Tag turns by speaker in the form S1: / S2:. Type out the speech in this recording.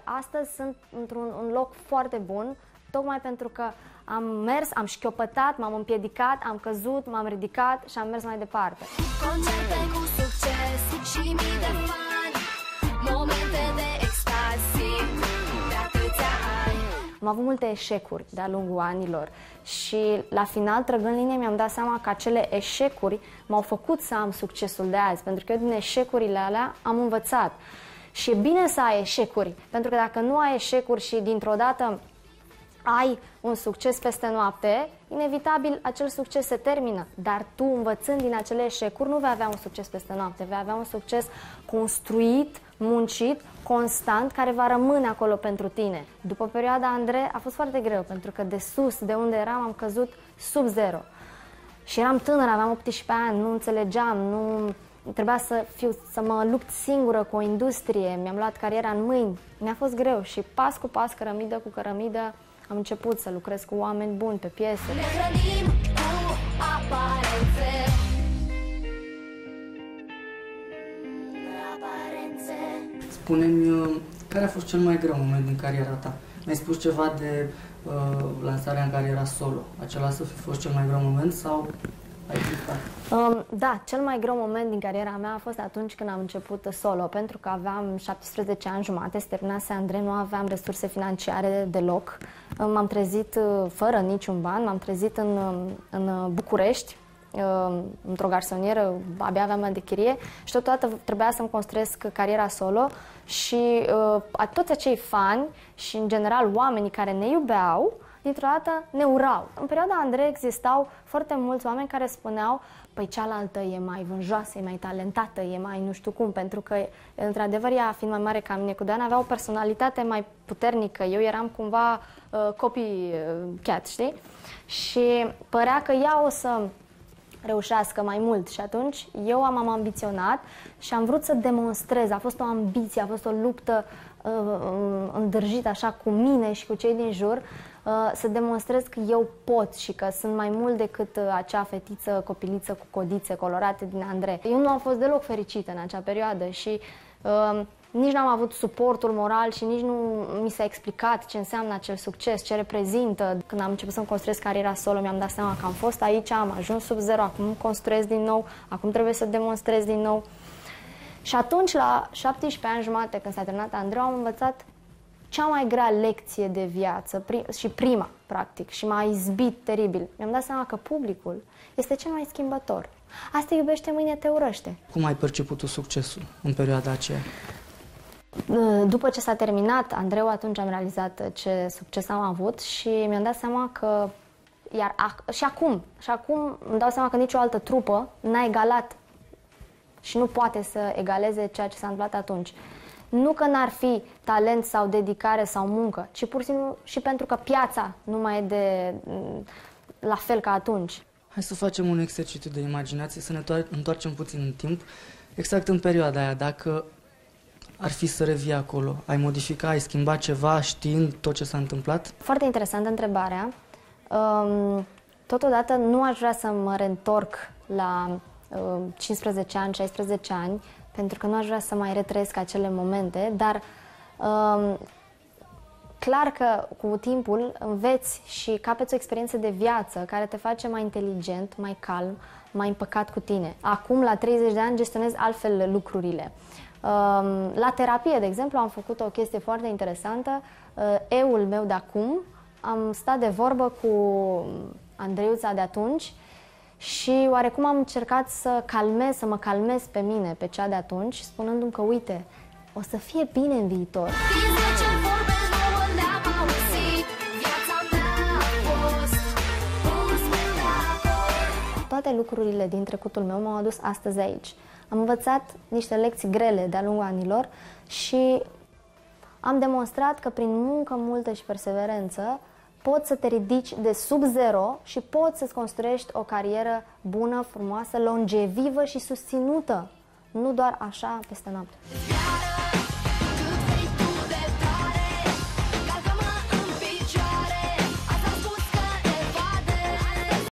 S1: astăzi sunt într-un loc foarte bun, tocmai pentru că am mers, am șchiopătat, m-am împiedicat, am căzut, m-am ridicat și am mers mai departe.
S2: Concerte cu succes și mii de fani, momente de extazie de atâția ani.
S1: Am avut multe eșecuri de-a lungul anilor și la final, trăgând linie, mi-am dat seama că acele eșecuri m-au făcut să am succesul de azi, pentru că eu din eșecurile alea am învățat. Și e bine să ai eșecuri, pentru că dacă nu ai eșecuri și dintr-o dată ai un succes peste noapte, inevitabil acel succes se termină, dar tu, învățând din acele eșecuri, nu vei avea un succes peste noapte, vei avea un succes construit, muncit, constant, care va rămâne acolo pentru tine. După perioada Andrei a fost foarte greu, pentru că de sus, de unde eram, am căzut sub zero. Și eram tânără, aveam 18 ani, nu înțelegeam, nu trebuia să mă lupt singură cu o industrie, mi-am luat cariera în mâini. Mi-a fost greu și pas cu pas, cărămidă cu cărămidă, am început să lucrez cu oameni buni pe piese.
S2: Ne hrănim cu aparențe.
S3: Spune-mi, care a fost cel mai greu moment din cariera ta? Mi-ai spus ceva de lansarea în cariera solo. Acela să fi fost cel mai greu moment sau ai dreptate?
S1: Da, cel mai greu moment din cariera mea a fost atunci când am început solo, pentru că aveam 17 ani jumate, se terminase Andrei, nu aveam resurse financiare deloc. M-am trezit fără niciun ban, m-am trezit în București, într-o garsonieră, abia aveam de chirie și totodată trebuia să-mi construiesc cariera solo și toți acei fani și în general oamenii care ne iubeau, dintr-o dată ne urau. În perioada Andrei existau foarte mulți oameni care spuneau: păi cealaltă e mai vânjoasă, e mai talentată, e mai nu știu cum, pentru că într-adevăr ea, fiind mai mare ca mine cu 2 ani, avea o personalitate mai puternică. Eu eram cumva copycat, știi? Și părea că ea o să reușească mai mult și atunci eu m-am ambiționat și am vrut să demonstrez. A fost o ambiție, a fost o luptă îndrăjită așa cu mine și cu cei din jur, să demonstrez că eu pot și că sunt mai mult decât acea fetiță, copiliță cu codițe colorate din Andrei. Eu nu am fost deloc fericită în acea perioadă și nici n-am avut suportul moral și nici nu mi s-a explicat ce înseamnă acel succes, ce reprezintă. Când am început să-mi construiesc cariera solo, mi-am dat seama că am fost aici, am ajuns sub zero, acum construiesc din nou, acum trebuie să demonstrez din nou. Și atunci, la 17 ani jumate, când s-a terminat Andrei, am învățat cea mai grea lecție de viață și prima, practic, și m-a izbit teribil. Mi-am dat seama că publicul este cel mai schimbător. Azi te iubește, mâine te urăște.
S3: Cum ai perceput tu succesul în perioada aceea?
S1: După ce s-a terminat Andreu, atunci am realizat ce succes am avut și mi-am dat seama că, și acum îmi dau seama că nicio altă trupă n-a egalat și nu poate să egaleze ceea ce s-a întâmplat atunci. Nu că n-ar fi talent sau dedicare sau muncă, ci pur și simplu și pentru că piața nu mai e la fel ca atunci.
S3: Hai să facem un exercițiu de imaginație, să ne întoarcem puțin în timp, exact în perioada aia. Dacă ar fi să revii acolo, ai modifica, ai schimba ceva știind tot ce s-a întâmplat?
S1: Foarte interesantă întrebarea. Totodată nu aș vrea să mă reîntorc la 15 ani, 16 ani, pentru că nu aș vrea să mai retrăiesc acele momente, dar clar că cu timpul înveți și capeți o experiență de viață care te face mai inteligent, mai calm, mai împăcat cu tine. Acum, la 30 de ani, gestionez altfel lucrurile. La terapie, de exemplu, am făcut o chestie foarte interesantă. Eul meu de acum, am stat de vorbă cu Andreiuța de atunci și oarecum am încercat să mă calmez pe mine, pe cea de atunci, spunându-mi că, uite, o să fie bine în viitor. Toate lucrurile din trecutul meu m-au adus astăzi aici. Am învățat niște lecții grele de-a lungul anilor și am demonstrat că prin muncă multă și perseverență poți să te ridici de sub zero și poți să-ți construiești o carieră bună, frumoasă, longevivă și susținută. Nu doar așa peste noapte.